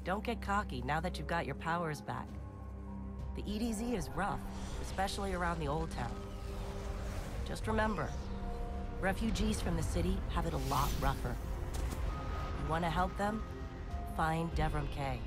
don't get cocky now that you've got your powers back. The EDZ is rough, especially around the Old Town. Just remember, refugees from the city have it a lot rougher. You want to help them? Find Devrim Kay.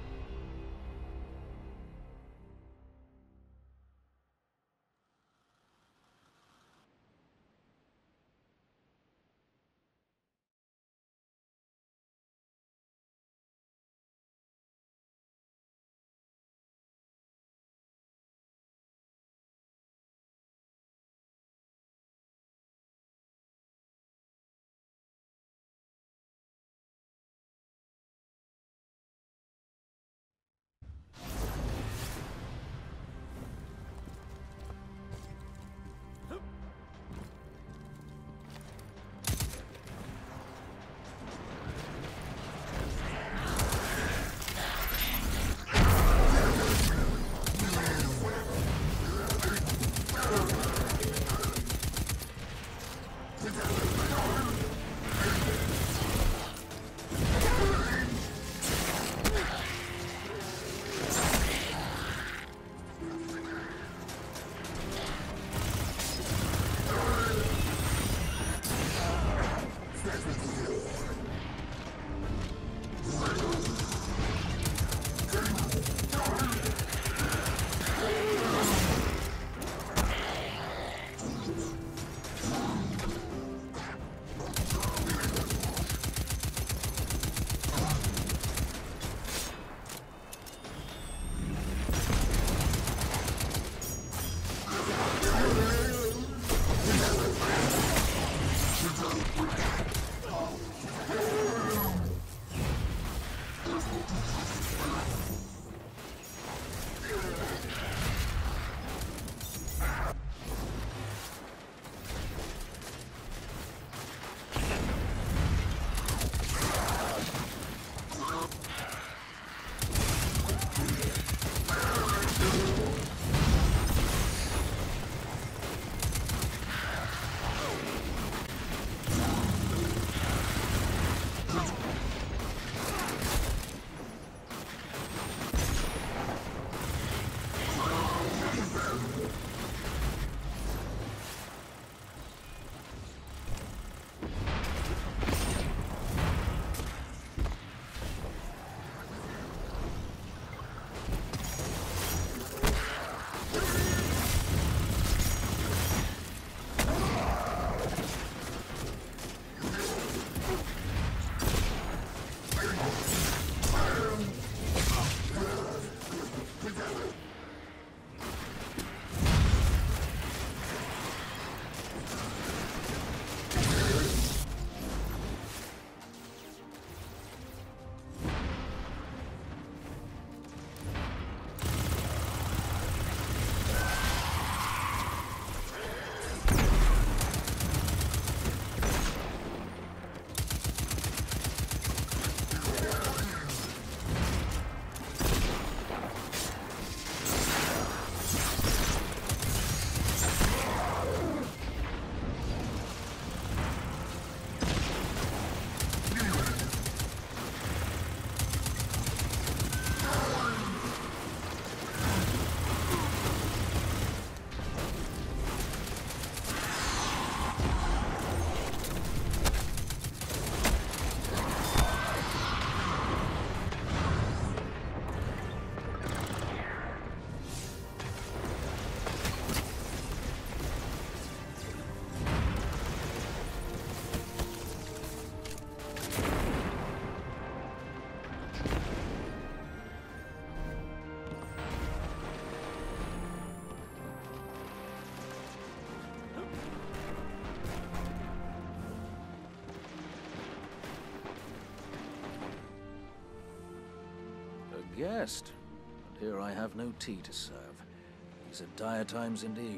Guest, and here I have no tea to serve. These are dire times indeed.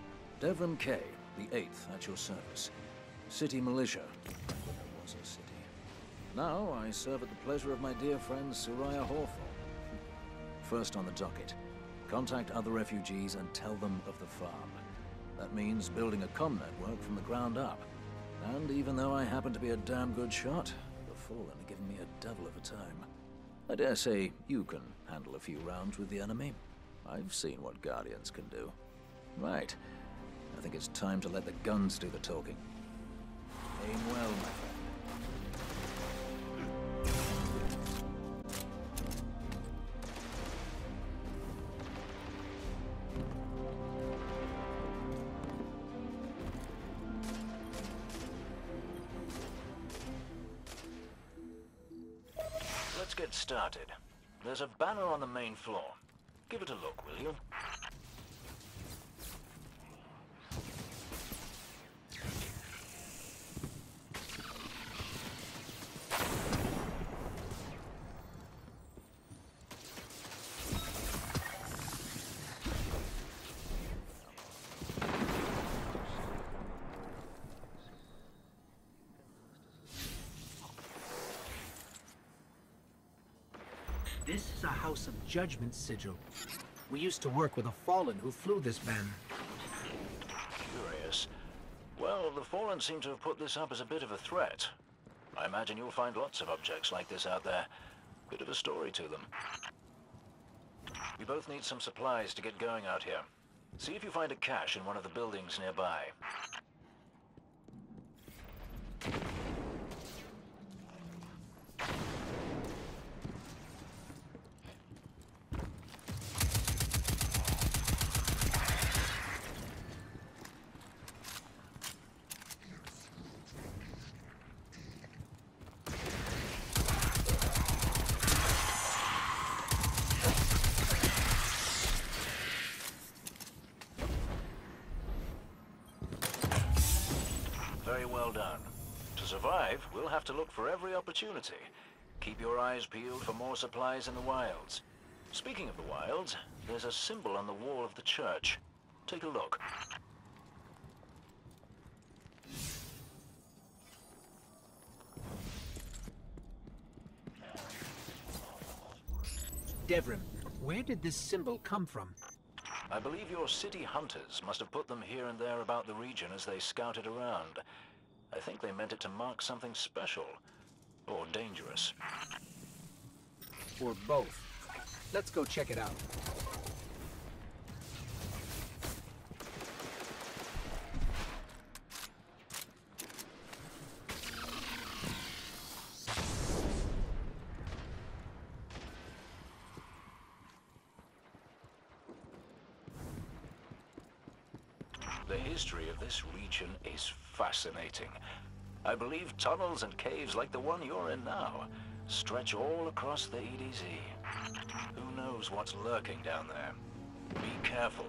Devrim Kay, the 8th, at your service. City militia, when there was a city. Now I serve at the pleasure of my dear friend Soraya Hawthorne. First on the docket, contact other refugees and tell them of the farm. That means building a comm network from the ground up. And even though I happen to be a damn good shot, the Fallen are giving me a devil of a time. I dare say you can handle a few rounds with the enemy. I've seen what Guardians can do. Right. I think it's time to let the guns do the talking. Aim well, my friend. Let's get started. There's a banner on the main floor. Give it a look, will you? This is a House of Judgment sigil. We used to work with a Fallen who flew this banner. Curious. Well, the Fallen seem to have put this up as a bit of a threat. I imagine you'll find lots of objects like this out there. Bit of a story to them. We both need some supplies to get going out here. See if you find a cache in one of the buildings nearby. Very well done. To survive, we'll have to look for every opportunity. Keep your eyes peeled for more supplies in the wilds. Speaking of the wilds, there's a symbol on the wall of the church. Take a look. Devrim, where did this symbol come from? I believe your city hunters must have put them here and there about the region as they scouted around. I think they meant it to mark something special. Or dangerous. Or both. Let's go check it out. The history of this region is fascinating. I believe tunnels and caves like the one you're in now stretch all across the EDZ. Who knows what's lurking down there? Be careful.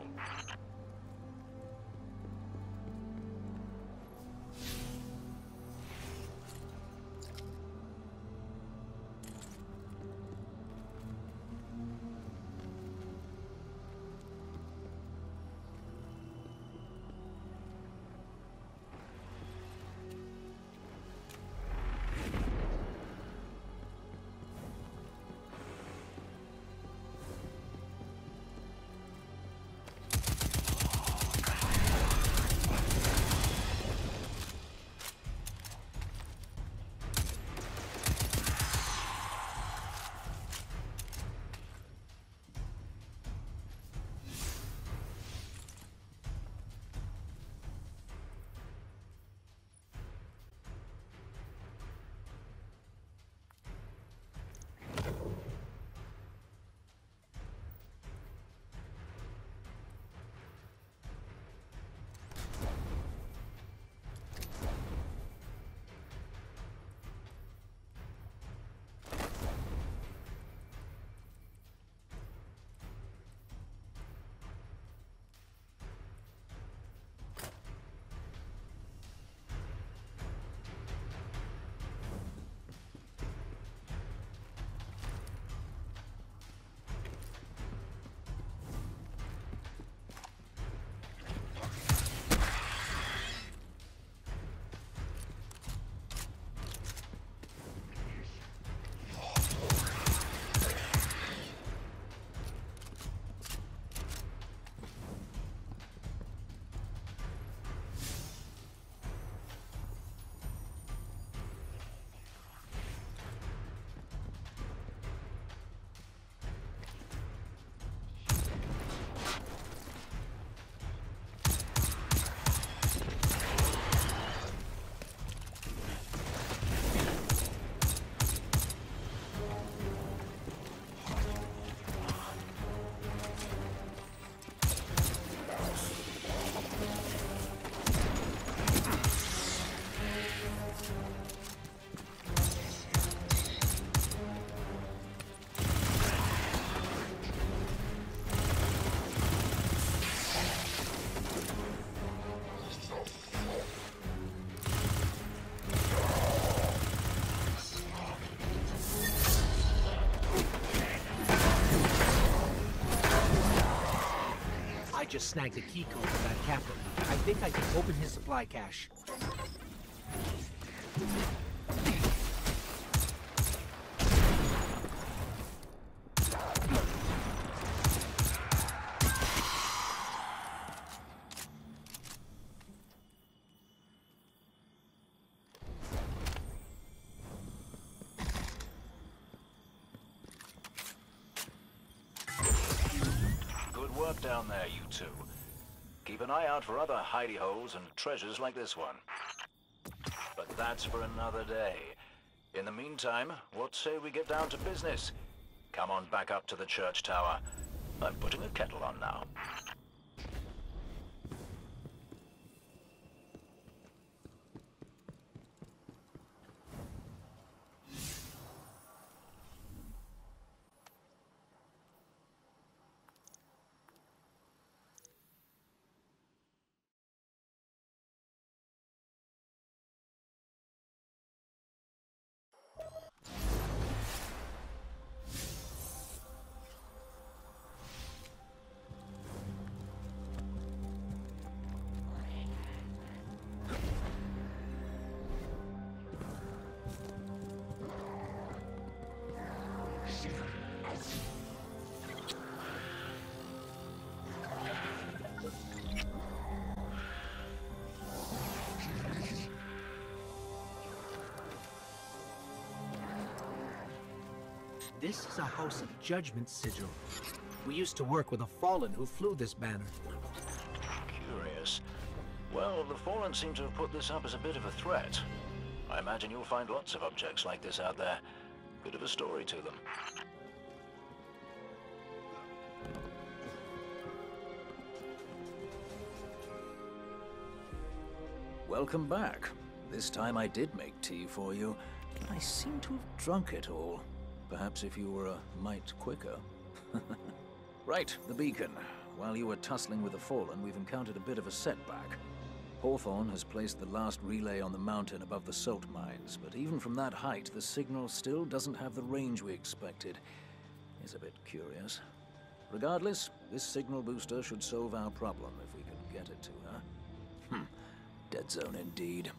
just snagged a key code for that captain. I think I can open his supply cache. Good work down there, you two. Keep an eye out for other hidey holes and treasures like this one. But that's for another day. In the meantime, what say we get down to business? Come on back up to the church tower. I'm putting a kettle on now. This is a House of Judgment sigil. We used to work with a Fallen who flew this banner. Curious. Well, the Fallen seem to have put this up as a bit of a threat. I imagine you'll find lots of objects like this out there. Bit of a story to them. Welcome back. This time I did make tea for you, but I seem to have drunk it all. Perhaps if you were a mite quicker. Right, the beacon. While you were tussling with the Fallen, we've encountered a bit of a setback. Hawthorne has placed the last relay on the mountain above the salt mines, but even from that height, the signal still doesn't have the range we expected. It's a bit curious. Regardless, this signal booster should solve our problem if we can get it to her. Dead zone indeed.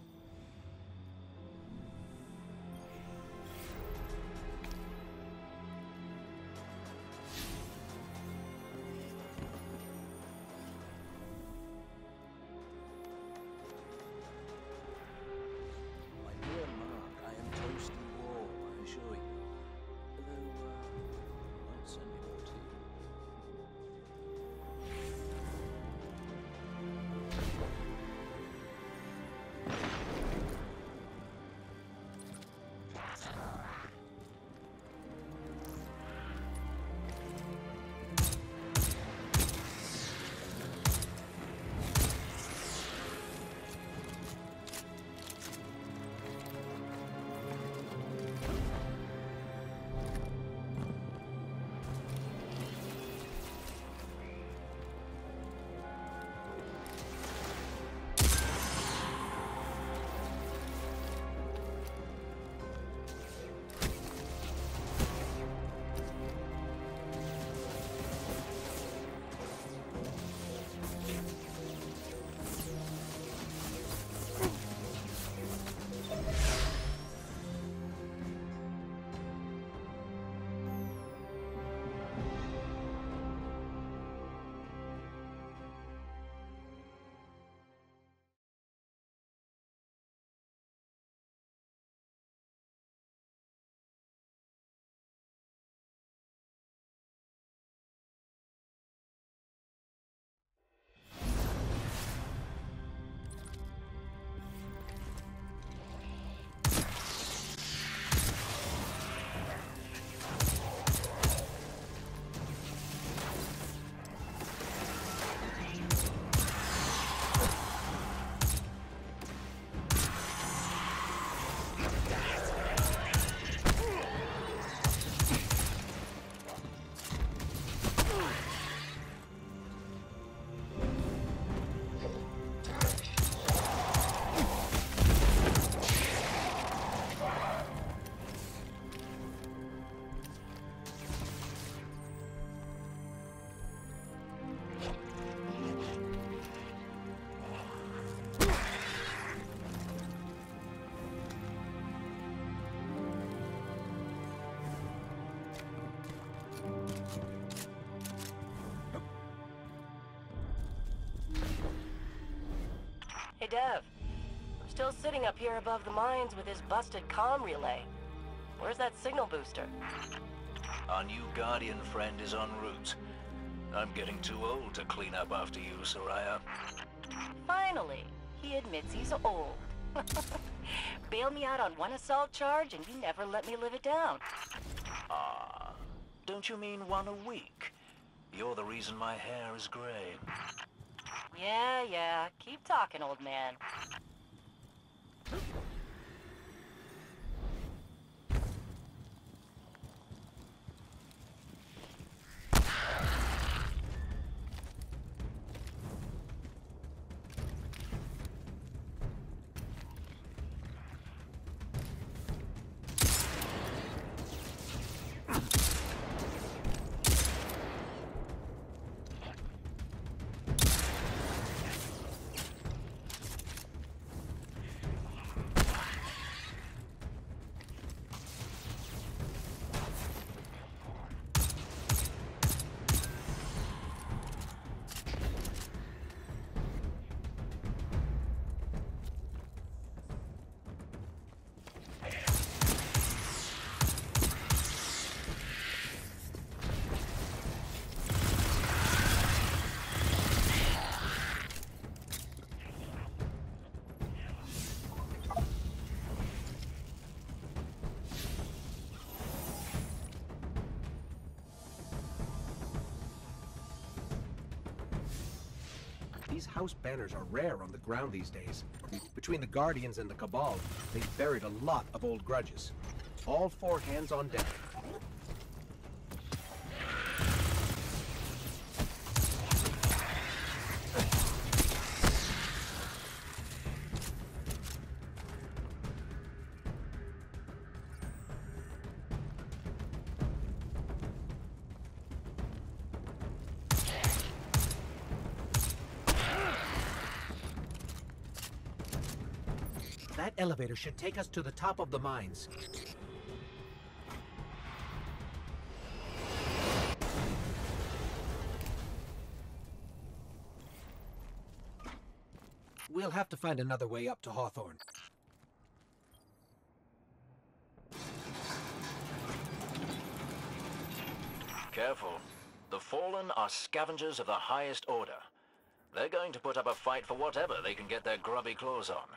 Hey, Dev. I'm still sitting up here above the mines with his busted comm relay. Where's that signal booster? Our new Guardian friend is en route. I'm getting too old to clean up after you, Soraya. Finally, he admits he's old. Bail me out on one assault charge and you never let me live it down. Ah, don't you mean one a week? You're the reason my hair is gray. Yeah. Keep talking, old man. These house banners are rare on the ground these days. Between the Guardians and the Cabal, they've buried a lot of old grudges. All four hands on deck. That elevator should take us to the top of the mines. We'll have to find another way up to Hawthorne. Careful. The Fallen are scavengers of the highest order. They're going to put up a fight for whatever they can get their grubby claws on.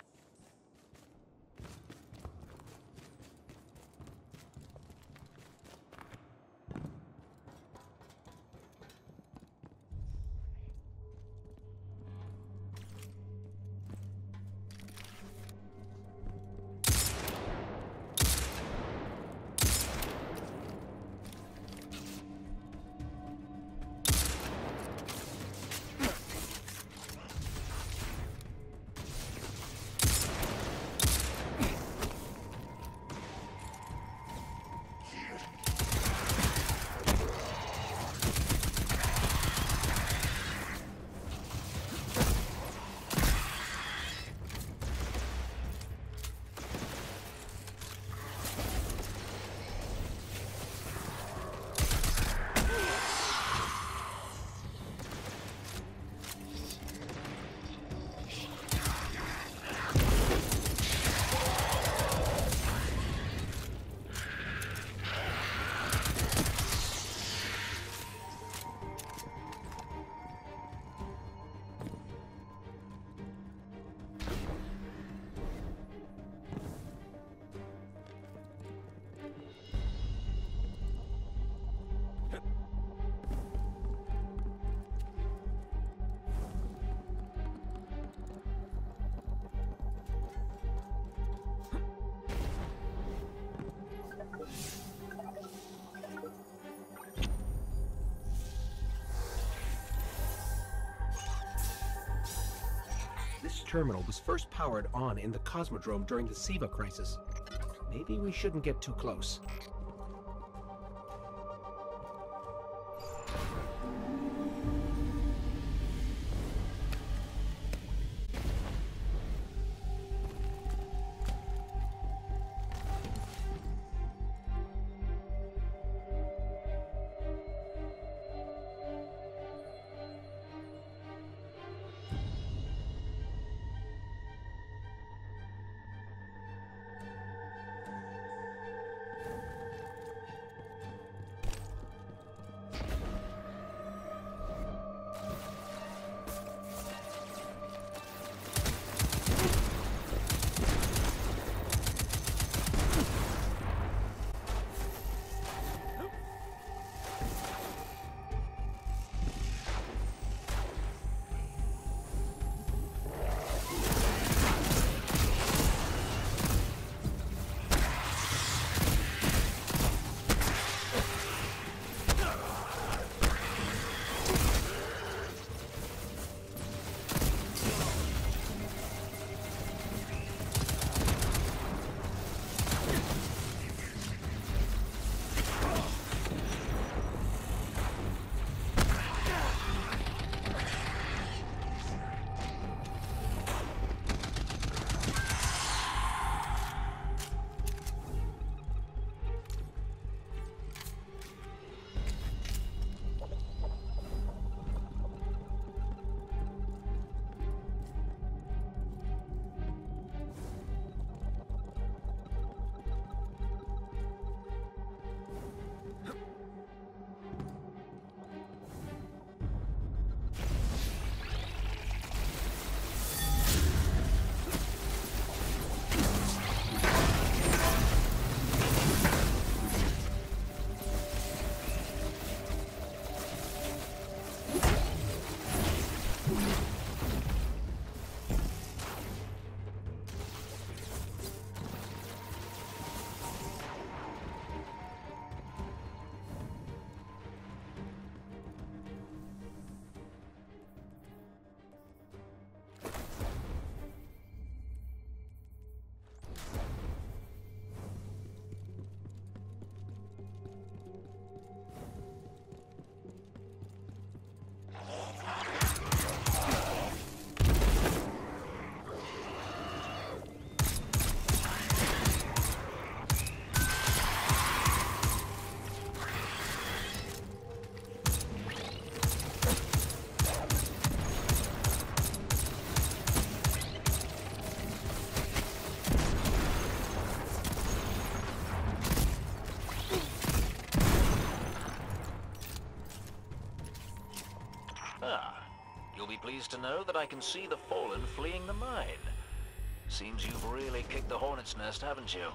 This terminal was first powered on in the Cosmodrome during the Siva crisis. Maybe we shouldn't get too close. pleased to know that I can see the Fallen fleeing the mine. Seems you've really kicked the hornet's nest, haven't you?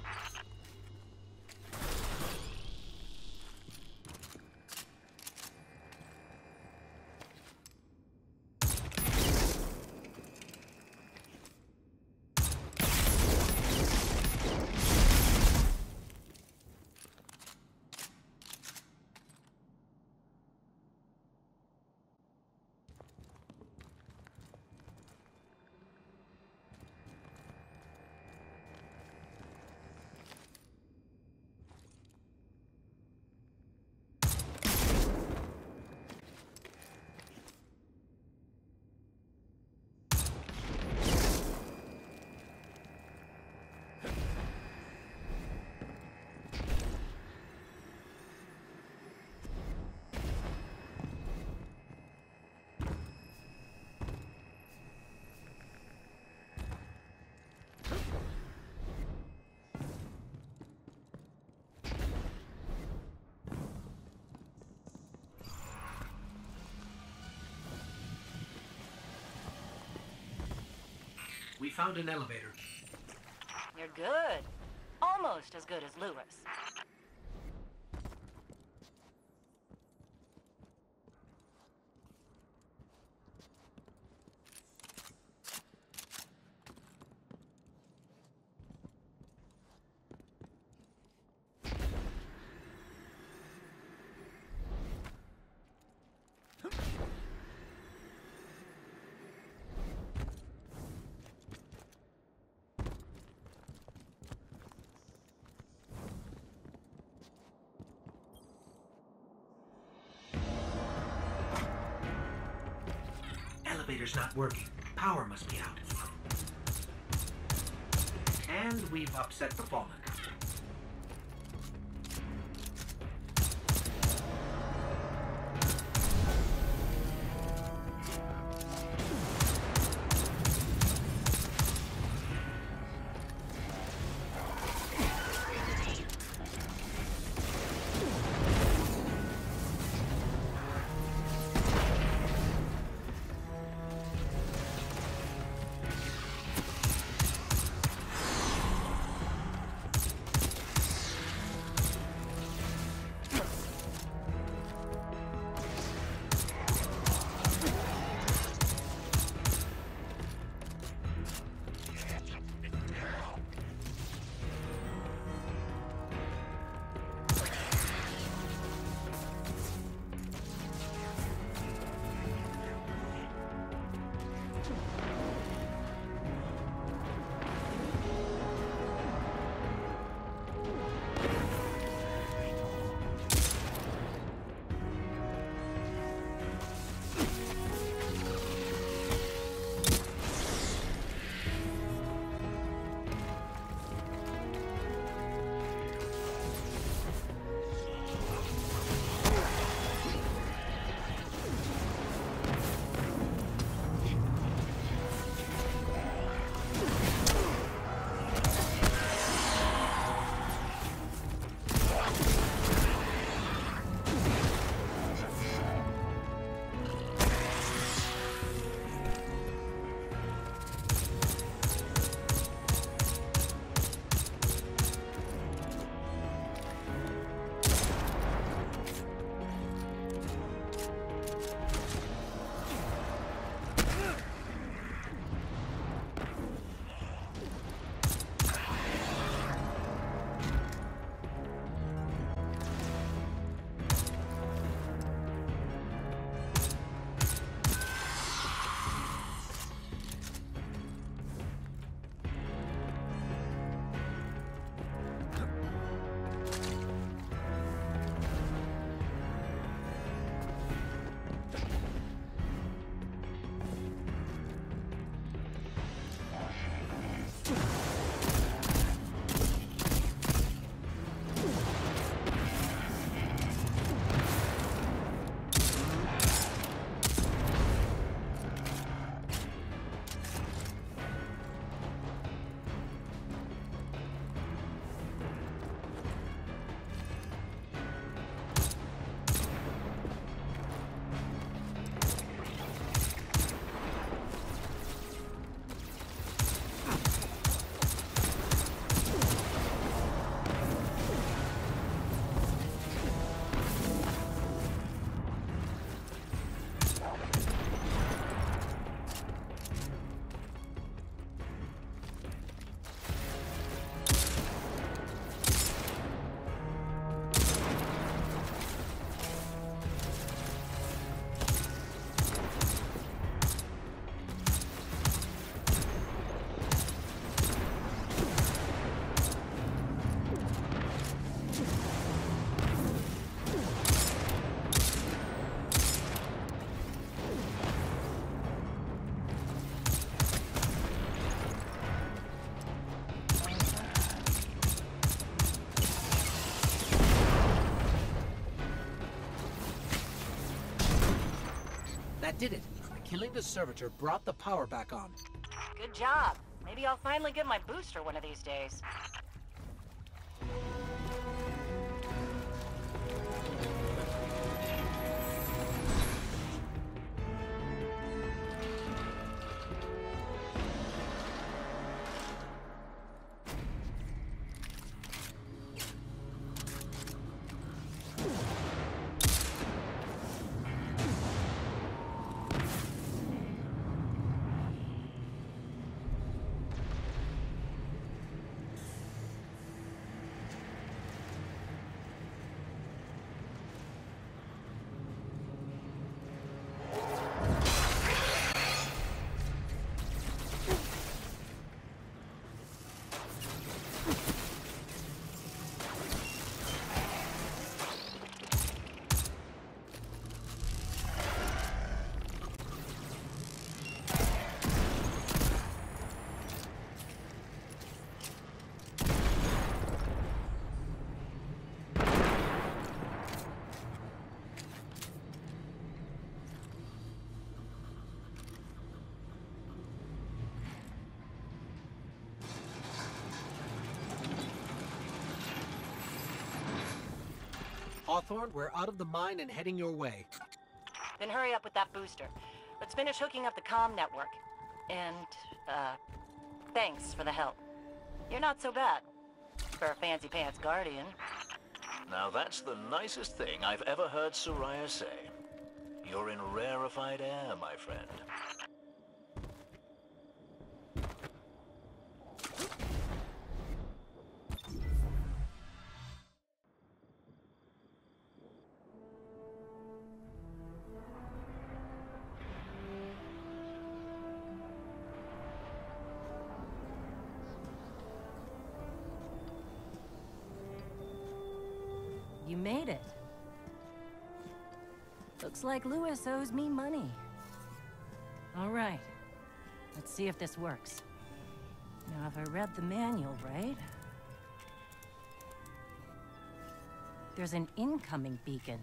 We found an elevator. You're good. Almost as good as Lewis. Elevator's not working. Power must be out. And we've upset the Fallen. That did it. Killing the servitor brought the power back on. Good job. Maybe I'll finally get my booster one of these days. Hawthorne, we're out of the mine and heading your way. Then hurry up with that booster. Let's finish hooking up the comm network. And, thanks for the help. You're not so bad. For a fancy pants guardian. Now that's the nicest thing I've ever heard Soraya say. You're in rarefied air, my friend. You made it. Looks like Lewis owes me money. All right. Let's see if this works. Now, if I read the manual right... There's an incoming beacon.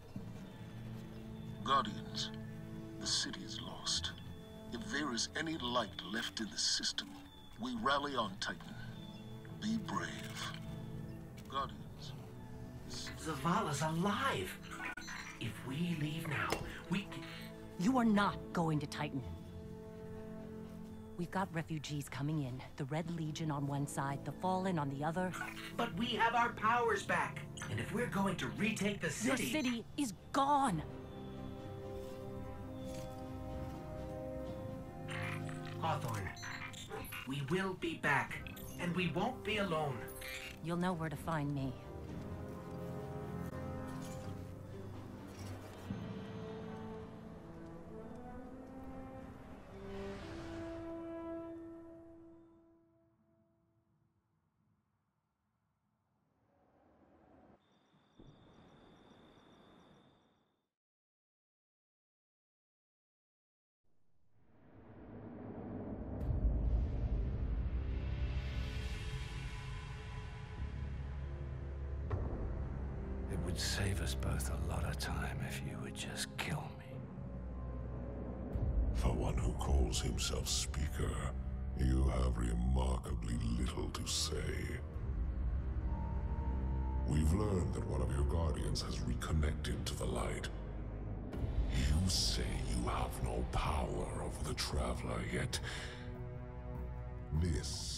Guardians, the city is lost. If there is any light left in the system, we rally on Titan. Be brave. Guardians. Zavala's alive! If we leave now, we can... You are not going to Titan. We've got refugees coming in. The Red Legion on one side, the Fallen on the other. But we have our powers back. And if we're going to retake the city... Your city is gone! Hawthorne, we will be back. And we won't be alone. You'll know where to find me. It would save us both a lot of time if you would just kill me. For one who calls himself Speaker, you have remarkably little to say. We've learned that one of your Guardians has reconnected to the light. You say you have no power over the Traveler, yet... this...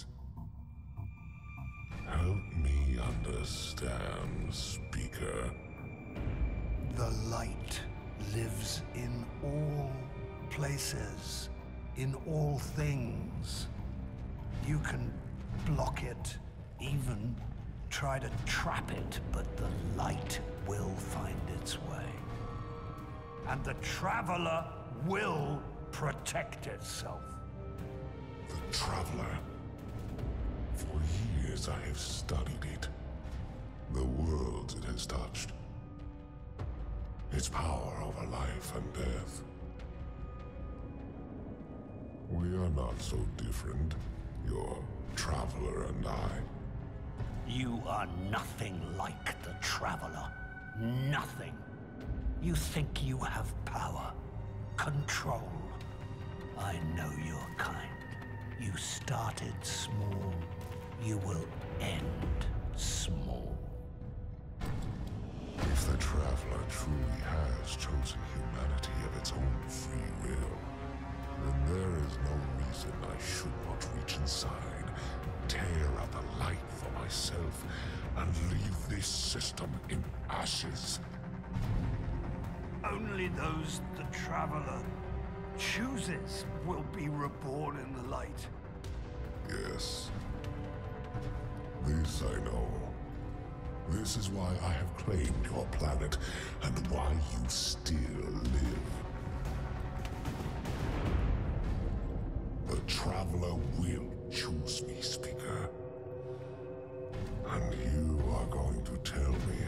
help me understand, Speaker. The light lives in all places, in all things. You can block it, even try to trap it, but the light will find its way. And the Traveler will protect itself. The Traveler. For years I have studied it. The worlds it has touched. Its power over life and death. We are not so different, your Traveler and I. You are nothing like the Traveler. Nothing. You think you have power. control. I know your kind. You started small. You will end small. If the Traveler truly has chosen humanity of its own free will, then there is no reason I should not reach inside, tear out the light for myself, and leave this system in ashes. Only those the Traveler chooses will be reborn in the light. Yes. This I know. This is why I have claimed your planet, and why you still live. The Traveler will choose me, Speaker. And you are going to tell me